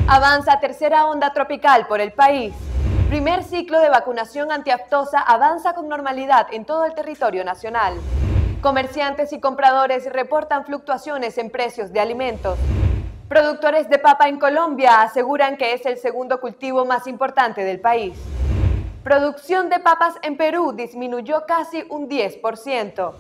Avanza tercera onda tropical por el país. Primer ciclo de vacunación antiaftosa avanza con normalidad en todo el territorio nacional. Comerciantes y compradores reportan fluctuaciones en precios de alimentos. Productores de papa en Colombia aseguran que es el segundo cultivo más importante del país. Producción de papas en Perú disminuyó casi un 10%.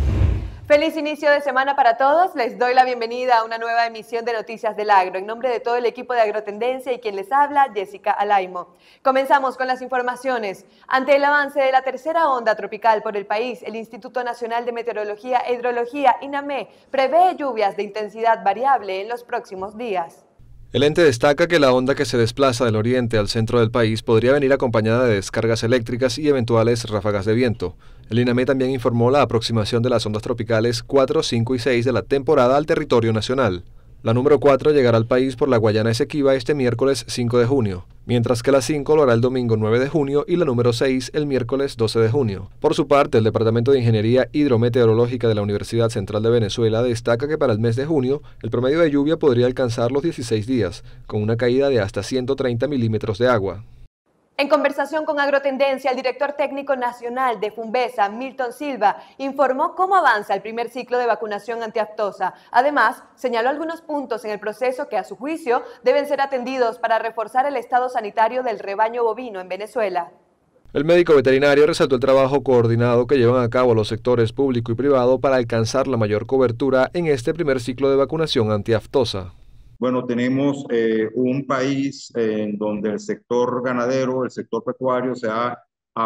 Feliz inicio de semana para todos. Les doy la bienvenida a una nueva emisión de Noticias del Agro. En nombre de todo el equipo de Agrotendencia y quien les habla, Jessica Alaimo. Comenzamos con las informaciones. Ante el avance de la tercera onda tropical por el país, el Instituto Nacional de Meteorología e Hidrología, INAME, prevé lluvias de intensidad variable en los próximos días. El ente destaca que la onda que se desplaza del oriente al centro del país podría venir acompañada de descargas eléctricas y eventuales ráfagas de viento. El INAME también informó la aproximación de las ondas tropicales 4, 5 y 6 de la temporada al territorio nacional. La número 4 llegará al país por la Guayana Esequiba este miércoles 5 de junio, mientras que la 5 lo hará el domingo 9 de junio y la número 6 el miércoles 12 de junio. Por su parte, el Departamento de Ingeniería Hidrometeorológica de la Universidad Central de Venezuela destaca que para el mes de junio el promedio de lluvia podría alcanzar los 16 días, con una caída de hasta 130 milímetros de agua. En conversación con Agrotendencia, el director técnico nacional de Fumbesa, Milton Silva, informó cómo avanza el primer ciclo de vacunación antiaftosa. Además, señaló algunos puntos en el proceso que, a su juicio, deben ser atendidos para reforzar el estado sanitario del rebaño bovino en Venezuela. El médico veterinario resaltó el trabajo coordinado que llevan a cabo los sectores público y privado para alcanzar la mayor cobertura en este primer ciclo de vacunación antiaftosa. Bueno, tenemos un país en donde el sector ganadero, el sector pecuario se ha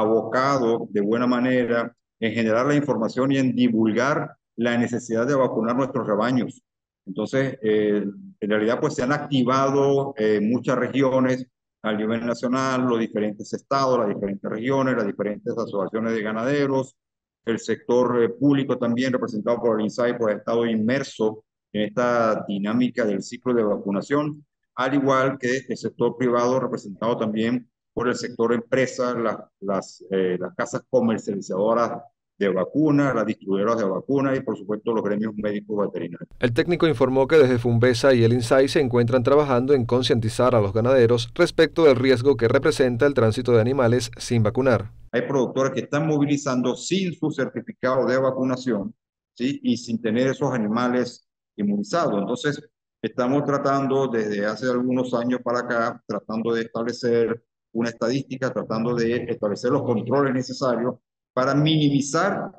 abocado de buena manera en generar la información y en divulgar la necesidad de vacunar nuestros rebaños. Entonces, en realidad, pues se han activado muchas regiones a nivel nacional, los diferentes estados, las diferentes regiones, las diferentes asociaciones de ganaderos. El sector público también, representado por el INSAI, pues ha estado inmerso en esta dinámica del ciclo de vacunación, al igual que el sector privado representado también por el sector empresa, las casas comercializadoras de vacunas, las distribuidoras de vacunas y por supuesto los gremios médicos veterinarios. El técnico informó que desde Fumbesa y el INSAI se encuentran trabajando en concientizar a los ganaderos respecto del riesgo que representa el tránsito de animales sin vacunar. Hay productores que están movilizando sin su certificado de vacunación, ¿sí? Y sin tener esos animales inmunizado. Entonces, estamos tratando desde hace algunos años para acá, tratando de establecer una estadística, tratando de establecer los controles necesarios para minimizar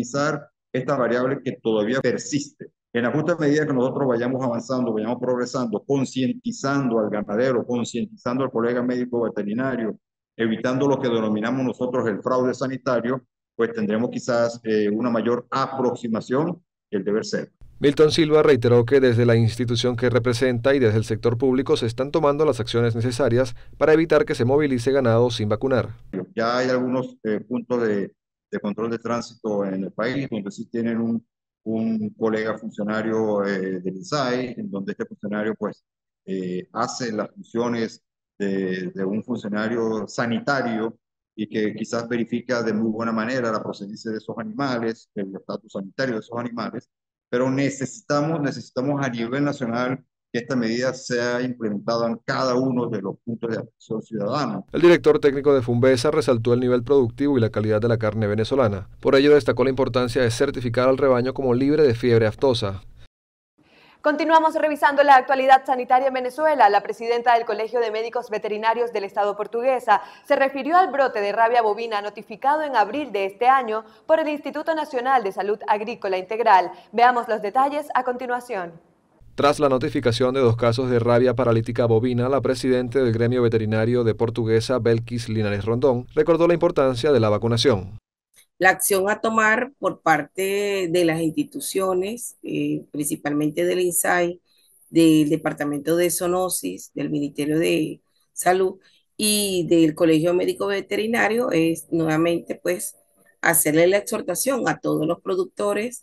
esta variable que todavía persiste. En la justa medida que nosotros vayamos avanzando, vayamos progresando, concientizando al ganadero, concientizando al colega médico veterinario, evitando lo que denominamos nosotros el fraude sanitario, pues tendremos quizás una mayor aproximación del deber ser. Milton Silva reiteró que desde la institución que representa y desde el sector público se están tomando las acciones necesarias para evitar que se movilice ganado sin vacunar. Ya hay algunos puntos de control de tránsito en el país donde sí tienen un colega funcionario del INSAI, en donde este funcionario pues hace las funciones de un funcionario sanitario y que quizás verifica de muy buena manera la procedencia de esos animales, el estatus sanitario de esos animales. Pero necesitamos a nivel nacional que esta medida sea implementada en cada uno de los puntos de atención ciudadana. El director técnico de Fumbesa resaltó el nivel productivo y la calidad de la carne venezolana. Por ello destacó la importancia de certificar al rebaño como libre de fiebre aftosa. Continuamos revisando la actualidad sanitaria en Venezuela. La presidenta del Colegio de Médicos Veterinarios del Estado portuguesa se refirió al brote de rabia bovina notificado en abril de este año por el Instituto Nacional de Salud Agrícola Integral. Veamos los detalles a continuación. Tras la notificación de 2 casos de rabia paralítica bovina, la presidenta del gremio veterinario de Portuguesa, Belkis Linares Rondón, recordó la importancia de la vacunación. La acción a tomar por parte de las instituciones, principalmente del INSAI, del Departamento de Zoonosis, del Ministerio de Salud y del Colegio Médico Veterinario es nuevamente pues hacerle la exhortación a todos los productores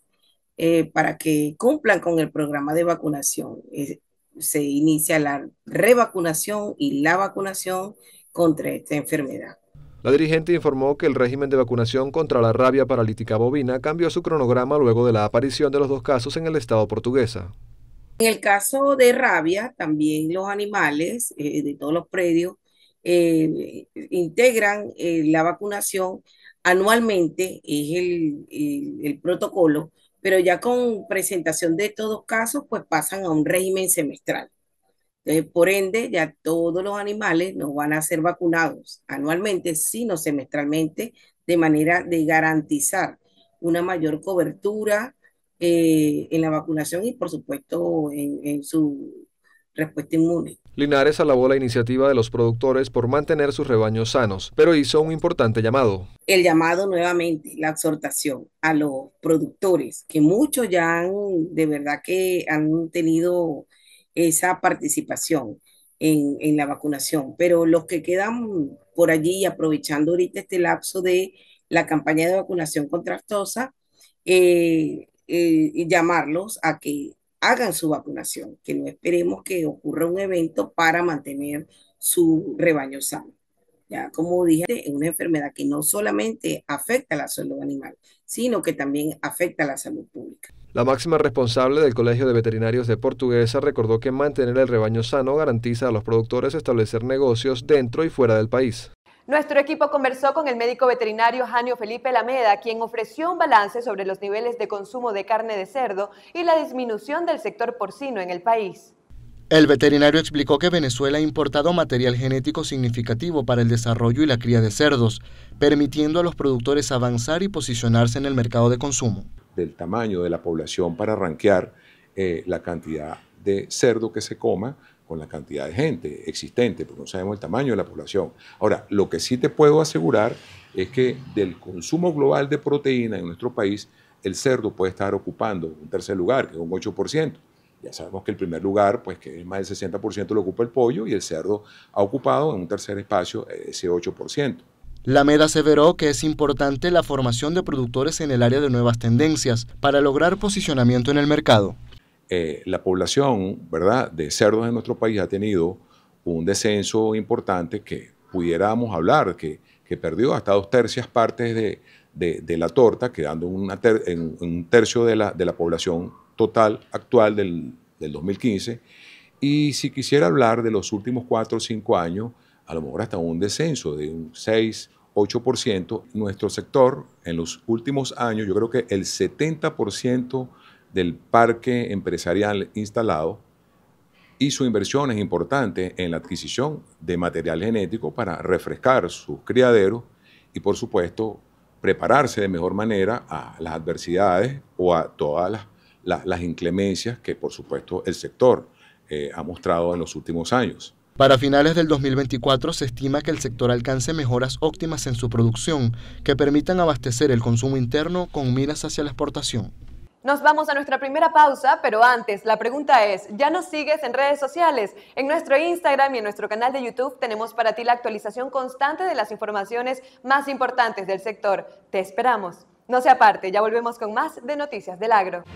para que cumplan con el programa de vacunación. Se inicia la revacunación y la vacunación contra esta enfermedad. La dirigente informó que el régimen de vacunación contra la rabia paralítica bovina cambió su cronograma luego de la aparición de los 2 casos en el estado portuguesa. En el caso de rabia, también los animales de todos los predios integran la vacunación anualmente, es el protocolo, pero ya con presentación de todos casos, pues pasan a un régimen semestral. Por ende, ya todos los animales no van a ser vacunados anualmente, sino semestralmente, de manera de garantizar una mayor cobertura en la vacunación y, por supuesto, en su respuesta inmune. Linares alabó la iniciativa de los productores por mantener sus rebaños sanos, pero hizo un importante llamado. El llamado nuevamente, la exhortación a los productores, que muchos ya de verdad que han tenido esa participación en la vacunación, pero los que quedan por allí, aprovechando ahorita este lapso de la campaña de vacunación contra aftosa, llamarlos a que hagan su vacunación, que no esperemos que ocurra un evento para mantener su rebaño sano. Ya, como dije, es una enfermedad que no solamente afecta a la salud animal, sino que también afecta a la salud pública. La máxima responsable del Colegio de Veterinarios de Portuguesa recordó que mantener el rebaño sano garantiza a los productores establecer negocios dentro y fuera del país. Nuestro equipo conversó con el médico veterinario Janio Felipe Lameda, quien ofreció un balance sobre los niveles de consumo de carne de cerdo y la disminución del sector porcino en el país. El veterinario explicó que Venezuela ha importado material genético significativo para el desarrollo y la cría de cerdos, permitiendo a los productores avanzar y posicionarse en el mercado de consumo. Del tamaño de la población para rankear la cantidad de cerdo que se coma con la cantidad de gente existente, porque no sabemos el tamaño de la población. Ahora, lo que sí te puedo asegurar es que del consumo global de proteína en nuestro país, el cerdo puede estar ocupando un tercer lugar, que es un 8%. Ya sabemos que el primer lugar, pues que es más del 60% lo ocupa el pollo, y el cerdo ha ocupado en un tercer espacio ese 8%. Lameda aseveró que es importante la formación de productores en el área de nuevas tendencias para lograr posicionamiento en el mercado. La población, ¿verdad?, de cerdos en nuestro país ha tenido un descenso importante que pudiéramos hablar, que perdió hasta 2/3 partes de la torta, quedando en un tercio de la población total actual del 2015. Y si quisiera hablar de los últimos 4 o 5 años, a lo mejor hasta un descenso de un 6-8%. Nuestro sector, en los últimos años, yo creo que el 70% del parque empresarial instalado hizo inversiones importantes en la adquisición de material genético para refrescar sus criaderos y, por supuesto, prepararse de mejor manera a las adversidades o a todas las inclemencias que, por supuesto, el sector ha mostrado en los últimos años. Para finales del 2024 se estima que el sector alcance mejoras óptimas en su producción que permitan abastecer el consumo interno con miras hacia la exportación. Nos vamos a nuestra primera pausa, pero antes, la pregunta es, ¿ya nos sigues en redes sociales? En nuestro Instagram y en nuestro canal de YouTube tenemos para ti la actualización constante de las informaciones más importantes del sector. Te esperamos. No se aparte, ya volvemos con más de Noticias del Agro.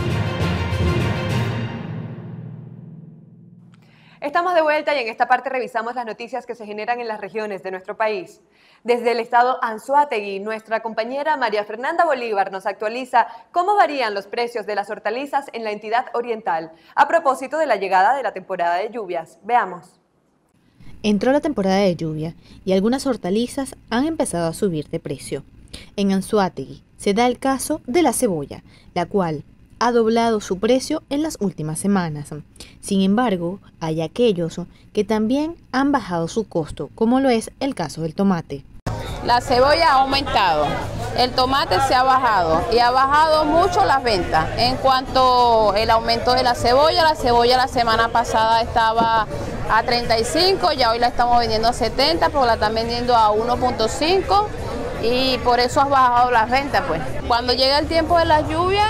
Estamos de vuelta y en esta parte revisamos las noticias que se generan en las regiones de nuestro país. Desde el estado Anzoátegui, nuestra compañera María Fernanda Bolívar nos actualiza cómo varían los precios de las hortalizas en la entidad oriental, a propósito de la llegada de la temporada de lluvias. Veamos. Entró la temporada de lluvia y algunas hortalizas han empezado a subir de precio. En Anzoátegui se da el caso de la cebolla, la cual ha doblado su precio en las últimas semanas. Sin embargo, hay aquellos que también han bajado su costo, como lo es el caso del tomate. La cebolla ha aumentado, el tomate se ha bajado y ha bajado mucho las ventas. En cuanto al aumento de la cebolla la semana pasada estaba a 35, ya hoy la estamos vendiendo a 70, pero la están vendiendo a 1.5. Y por eso has bajado las ventas, pues. Cuando llega el tiempo de las lluvias,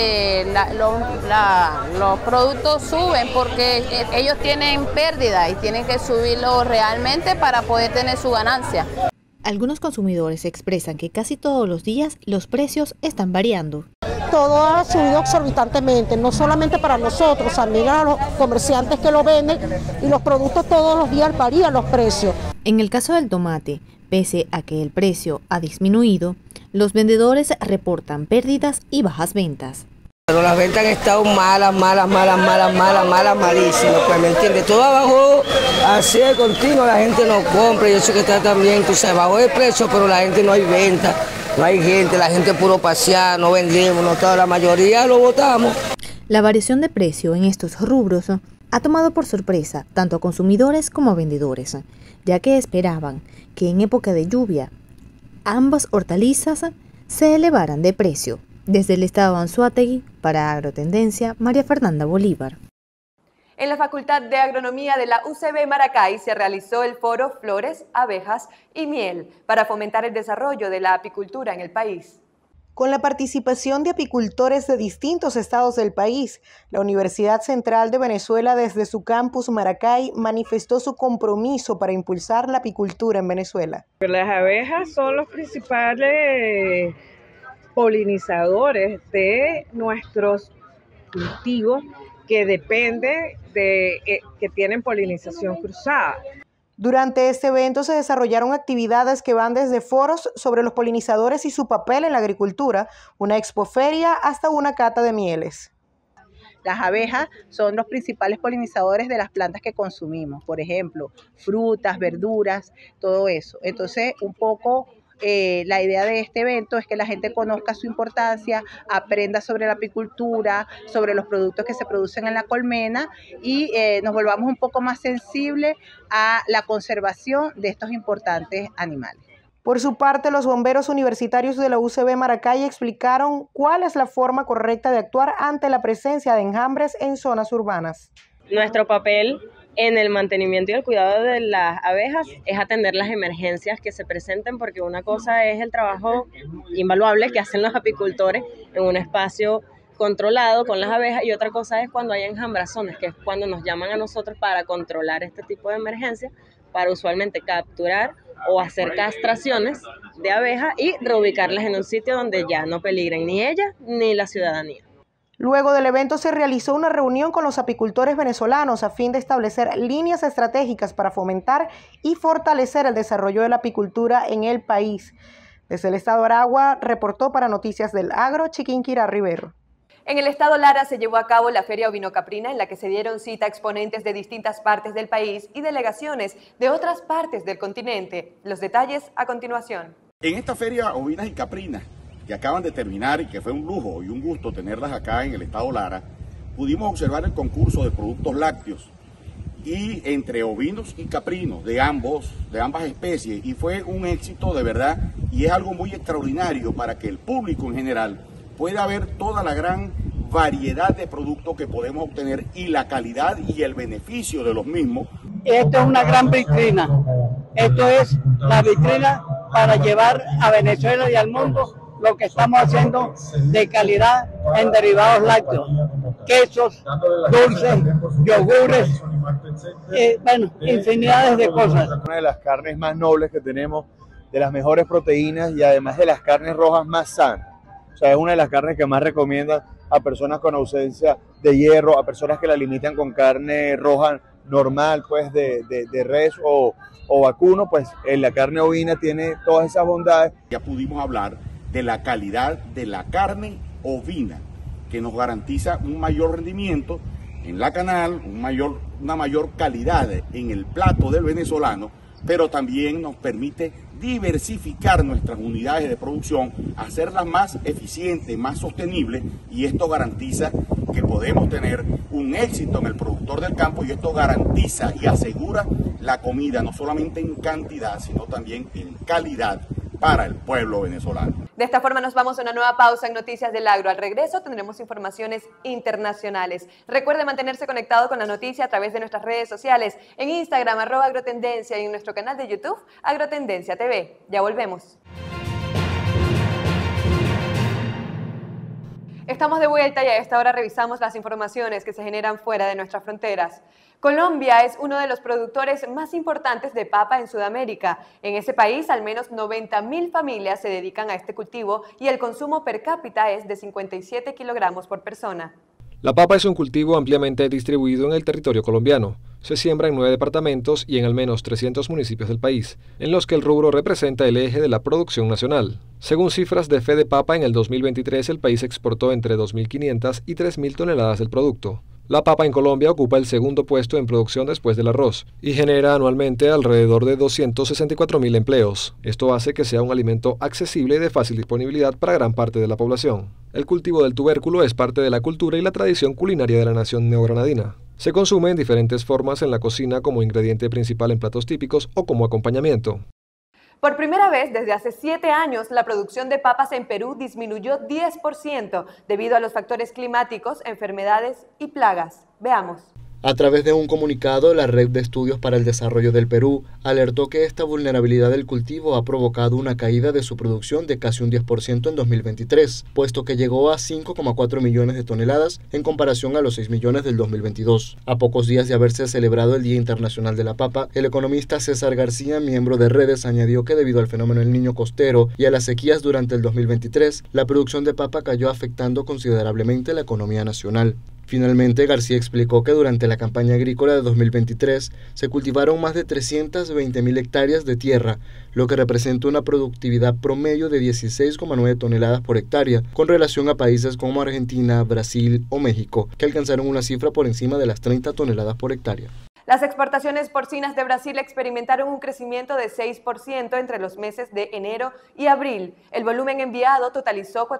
los productos suben porque ellos tienen pérdida y tienen que subirlo realmente para poder tener su ganancia. Algunos consumidores expresan que casi todos los días los precios están variando. Todo ha subido exorbitantemente, no solamente para nosotros, también a los comerciantes que lo venden, y los productos todos los días varían los precios. En el caso del tomate, pese a que el precio ha disminuido, los vendedores reportan pérdidas y bajas ventas. Pero las ventas han estado malísimas, pues, ¿me entiendes? Todo abajo, así de continuo, la gente no compra, y eso que está también, tú sabes, bajó el precio, pero la gente no hay venta, no hay gente, la gente puro pasear, no vendemos, no toda la mayoría lo botamos. La variación de precio en estos rubros ha tomado por sorpresa tanto a consumidores como a vendedores, ya que esperaban que en época de lluvia ambas hortalizas se elevaran de precio. Desde el estado de Anzoátegui, para Agrotendencia, María Fernanda Bolívar. En la Facultad de Agronomía de la UCB Maracay se realizó el foro Flores, Abejas y Miel para fomentar el desarrollo de la apicultura en el país. Con la participación de apicultores de distintos estados del país, la Universidad Central de Venezuela desde su campus Maracay manifestó su compromiso para impulsar la apicultura en Venezuela. Las abejas son los principales polinizadores de nuestros cultivos que depende de que tienen polinización cruzada. Durante este evento se desarrollaron actividades que van desde foros sobre los polinizadores y su papel en la agricultura, una expoferia hasta una cata de mieles. Las abejas son los principales polinizadores de las plantas que consumimos, por ejemplo, frutas, verduras, todo eso. Entonces, un poco la idea de este evento es que la gente conozca su importancia, aprenda sobre la apicultura, sobre los productos que se producen en la colmena y nos volvamos un poco más sensibles a la conservación de estos importantes animales. Por su parte, los bomberos universitarios de la UCB Maracay explicaron cuál es la forma correcta de actuar ante la presencia de enjambres en zonas urbanas. Nuestro papel en el mantenimiento y el cuidado de las abejas es atender las emergencias que se presenten, porque una cosa es el trabajo invaluable que hacen los apicultores en un espacio controlado con las abejas y otra cosa es cuando hay enjambrazones, que es cuando nos llaman a nosotros para controlar este tipo de emergencias, para usualmente capturar o hacer castraciones de abejas y reubicarlas en un sitio donde ya no peligren ni ellas ni la ciudadanía. Luego del evento se realizó una reunión con los apicultores venezolanos a fin de establecer líneas estratégicas para fomentar y fortalecer el desarrollo de la apicultura en el país. Desde el estado Aragua, reportó para Noticias del Agro, Chiquinquirá Rivero. En el estado Lara se llevó a cabo la Feria Ovino-Caprina, en la que se dieron cita exponentes de distintas partes del país y delegaciones de otras partes del continente. Los detalles a continuación. En esta Feria Ovinas y Caprinas, que acaban de terminar y que fue un lujo y un gusto tenerlas acá en el estado Lara, pudimos observar el concurso de productos lácteos y entre ovinos y caprinos de ambas especies, y fue un éxito de verdad y es algo muy extraordinario para que el público en general pueda ver toda la gran variedad de productos que podemos obtener y la calidad y el beneficio de los mismos. Esto es una gran vitrina, esto es la vitrina para llevar a Venezuela y al mundo lo que estamos haciendo de calidad en derivados lácteos, quesos, dulces, yogures, bueno, infinidades de cosas. Una de las carnes más nobles que tenemos, de las mejores proteínas y además de las carnes rojas más sanas. O sea, es una de las carnes que más recomiendan a personas con ausencia de hierro, a personas que la limitan con carne roja normal, pues de res o vacuno, pues la carne ovina tiene todas esas bondades. Ya pudimos hablar de la calidad de la carne ovina, que nos garantiza un mayor rendimiento en la canal, una mayor calidad en el plato del venezolano, pero también nos permite diversificar nuestras unidades de producción, hacerlas más eficientes, más sostenibles, y esto garantiza que podemos tener un éxito en el productor del campo, y esto garantiza y asegura la comida no solamente en cantidad, sino también en calidad para el pueblo venezolano. De esta forma nos vamos a una nueva pausa en Noticias del Agro. Al regreso tendremos informaciones internacionales. Recuerde mantenerse conectado con la noticia a través de nuestras redes sociales, en Instagram @agrotendencia y en nuestro canal de YouTube Agrotendencia TV. Ya volvemos. Estamos de vuelta y a esta hora revisamos las informaciones que se generan fuera de nuestras fronteras. Colombia es uno de los productores más importantes de papa en Sudamérica. En ese país, al menos 90.000 familias se dedican a este cultivo y el consumo per cápita es de 57 kilogramos por persona. La papa es un cultivo ampliamente distribuido en el territorio colombiano. Se siembra en 9 departamentos y en al menos 300 municipios del país, en los que el rubro representa el eje de la producción nacional. Según cifras de Fedepapa, en el 2023 el país exportó entre 2.500 y 3.000 toneladas del producto. La papa en Colombia ocupa el segundo puesto en producción después del arroz y genera anualmente alrededor de 264.000 empleos. Esto hace que sea un alimento accesible y de fácil disponibilidad para gran parte de la población. El cultivo del tubérculo es parte de la cultura y la tradición culinaria de la nación neogranadina. Se consume en diferentes formas en la cocina como ingrediente principal en platos típicos o como acompañamiento. Por primera vez desde hace 7 años, la producción de papas en Perú disminuyó 10% debido a los factores climáticos, enfermedades y plagas. Veamos. A través de un comunicado, la Red de Estudios para el Desarrollo del Perú alertó que esta vulnerabilidad del cultivo ha provocado una caída de su producción de casi un 10% en 2023, puesto que llegó a 5,4 millones de toneladas en comparación a los 6 millones del 2022. A pocos días de haberse celebrado el Día Internacional de la Papa, el economista César García, miembro de Redes, añadió que debido al fenómeno del Niño costero y a las sequías durante el 2023, la producción de papa cayó, afectando considerablemente la economía nacional. Finalmente, García explicó que durante la campaña agrícola de 2023 se cultivaron más de 320.000 hectáreas de tierra, lo que representa una productividad promedio de 16,9 toneladas por hectárea, con relación a países como Argentina, Brasil o México, que alcanzaron una cifra por encima de las 30 toneladas por hectárea. Las exportaciones porcinas de Brasil experimentaron un crecimiento de 6% entre los meses de enero y abril. El volumen enviado totalizó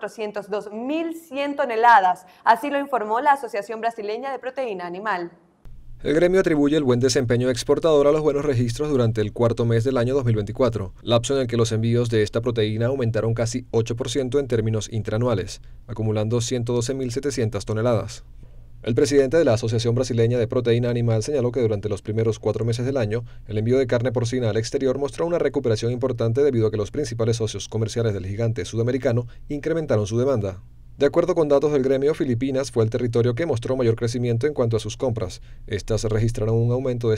402.100 toneladas, así lo informó la Asociación Brasileña de Proteína Animal. El gremio atribuye el buen desempeño exportador a los buenos registros durante el cuarto mes del año 2024, lapso en el que los envíos de esta proteína aumentaron casi 8% en términos interanuales, acumulando 112.700 toneladas. El presidente de la Asociación Brasileña de Proteína Animal señaló que durante los primeros 4 meses del año, el envío de carne porcina al exterior mostró una recuperación importante debido a que los principales socios comerciales del gigante sudamericano incrementaron su demanda. De acuerdo con datos del gremio, Filipinas fue el territorio que mostró mayor crecimiento en cuanto a sus compras. Estas registraron un aumento de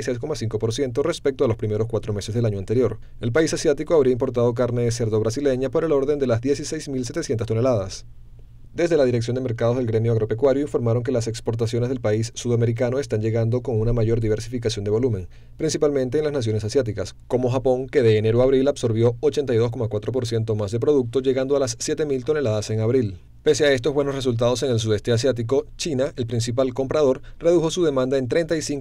66,5% respecto a los primeros 4 meses del año anterior. El país asiático habría importado carne de cerdo brasileña por el orden de las 16.700 toneladas. Desde la Dirección de Mercados del Gremio Agropecuario informaron que las exportaciones del país sudamericano están llegando con una mayor diversificación de volumen, principalmente en las naciones asiáticas, como Japón, que de enero a abril absorbió 82,4% más de producto, llegando a las 7.000 toneladas en abril. Pese a estos buenos resultados en el sudeste asiático, China, el principal comprador, redujo su demanda en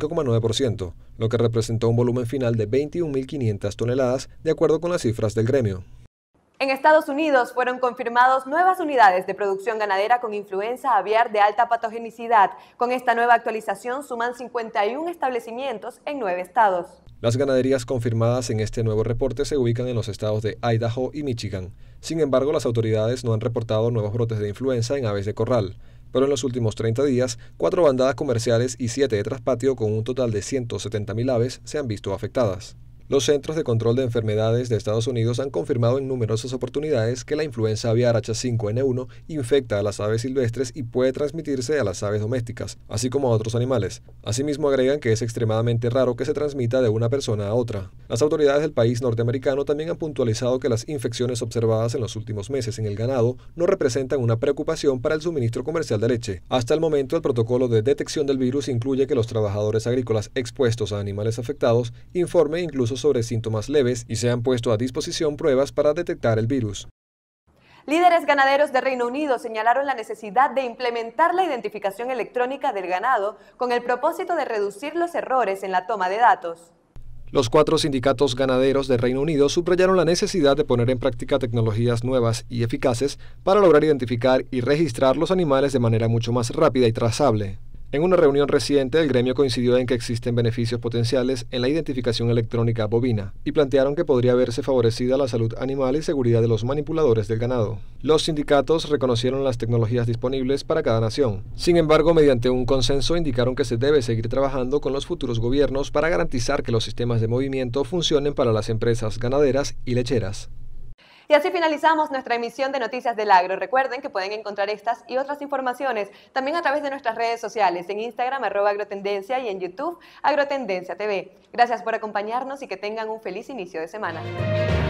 35,9%, lo que representó un volumen final de 21.500 toneladas, de acuerdo con las cifras del gremio. En Estados Unidos fueron confirmados nuevas unidades de producción ganadera con influenza aviar de alta patogenicidad. Con esta nueva actualización suman 51 establecimientos en 9 estados. Las ganaderías confirmadas en este nuevo reporte se ubican en los estados de Idaho y Michigan. Sin embargo, las autoridades no han reportado nuevos brotes de influenza en aves de corral. Pero en los últimos 30 días, 4 bandadas comerciales y 7 de traspatio con un total de 170.000 aves se han visto afectadas. Los Centros de Control de Enfermedades de Estados Unidos han confirmado en numerosas oportunidades que la influenza aviar H5N1 infecta a las aves silvestres y puede transmitirse a las aves domésticas, así como a otros animales. Asimismo, agregan que es extremadamente raro que se transmita de una persona a otra. Las autoridades del país norteamericano también han puntualizado que las infecciones observadas en los últimos meses en el ganado no representan una preocupación para el suministro comercial de leche. Hasta el momento, el protocolo de detección del virus incluye que los trabajadores agrícolas expuestos a animales afectados informen incluso sobre síntomas leves y se han puesto a disposición pruebas para detectar el virus. Líderes ganaderos de Reino Unido señalaron la necesidad de implementar la identificación electrónica del ganado con el propósito de reducir los errores en la toma de datos. Los 4 sindicatos ganaderos de Reino Unido subrayaron la necesidad de poner en práctica tecnologías nuevas y eficaces para lograr identificar y registrar los animales de manera mucho más rápida y trazable. En una reunión reciente, el gremio coincidió en que existen beneficios potenciales en la identificación electrónica bovina y plantearon que podría verse favorecida la salud animal y seguridad de los manipuladores del ganado. Los sindicatos reconocieron las tecnologías disponibles para cada nación. Sin embargo, mediante un consenso indicaron que se debe seguir trabajando con los futuros gobiernos para garantizar que los sistemas de movimiento funcionen para las empresas ganaderas y lecheras. Y así finalizamos nuestra emisión de Noticias del Agro. Recuerden que pueden encontrar estas y otras informaciones también a través de nuestras redes sociales, en Instagram @agrotendencia y en YouTube Agrotendencia TV. Gracias por acompañarnos y que tengan un feliz inicio de semana.